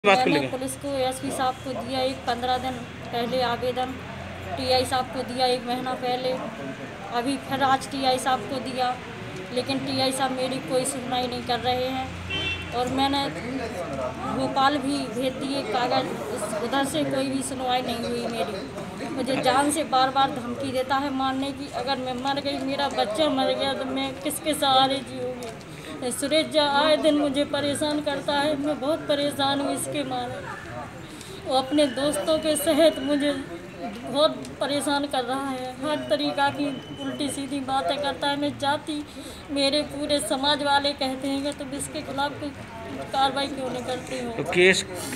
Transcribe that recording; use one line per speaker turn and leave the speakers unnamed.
मैंने पुलिस को एसपी साहब को दिया एक 15 दिन पहले आवेदन, टीआई साहब को दिया 1 महीना पहले, अभी फिर आज टीआई साहब को दिया, लेकिन टीआई साहब मेरी कोई सुनवाई नहीं कर रहे हैं। और मैंने भोपाल भी भेज दिए कागज़, उधर से कोई भी सुनवाई नहीं हुई मेरी। मुझे जान से बार बार धमकी देता है मारने की। अगर मैं मर गई, मेरा बच्चा मर गया, तो मैं किसके सहारे जीऊँगी। सुरेश जा आए दिन मुझे परेशान करता है, मैं बहुत परेशान हूँ इसके मारे। वो अपने दोस्तों के सहित मुझे बहुत परेशान कर रहा है, हर तरीक़ा की उल्टी सीधी बातें करता है। मैं जाती, मेरे पूरे समाज वाले कहते हैं कि तुम इसके खिलाफ़ कोई कार्रवाई क्यों नहीं करती हो।
तो केस